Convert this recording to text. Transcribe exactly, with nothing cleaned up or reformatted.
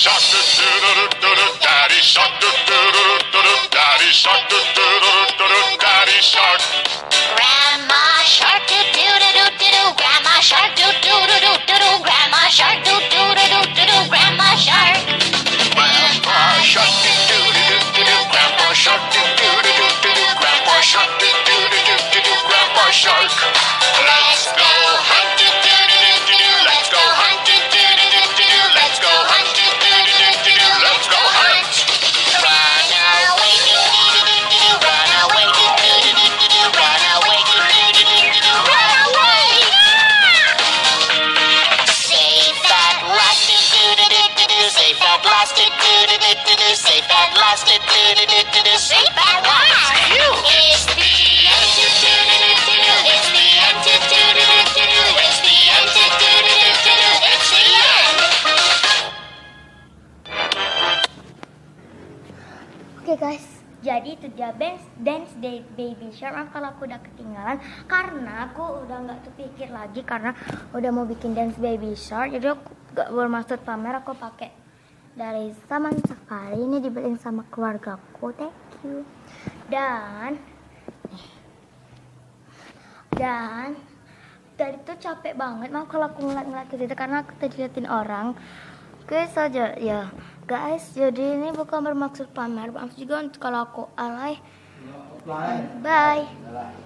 shark, do do do do do, daddy shark, do do do do do, daddy shark, do do do do do, daddy shark. Grandma shark, do do do do do do, grandma shark, do do do do do do, grandma shark, do do do do do do, grandma shark. Grandpa shark, do do do do do do, grandpa shark, do do do do do do, grandpa shark, do do do do do do, grandpa shark. Let's go hunt, do do do do do do, let's go hunt, do do do do do do, let's go hunt, do do do do do do, let's go hunt. Run away, do do do do do, run away, do do do do do, run away, do do do do do, run away. Safe at last, do do do do do do, safe at last, do do do do do do, safe at last, do do do do do do, safe at last. It's the end, do do do do do, it's the end, do do do do do, it's the end, do do do do do, it's the end. Oke guys, jadi itu dia dance dance day baby shark. Maaf kalau aku udah ketinggalan karena aku udah nggak terpikir lagi karena udah mau bikin dance baby shark. Jadi aku gak bermaksud pamer, aku pakai dari Taman Safari. Ini dibeliin sama keluargaku, thank you. Dan nih. Dan tadi tuh capek banget. Maaf kalau aku ngeliat-ngeliat ke situ karena aku tadi liatin orang. Oke saja ya guys, jadi ini bukan bermaksud pamer. Maaf juga untuk kalau aku alay. Bye.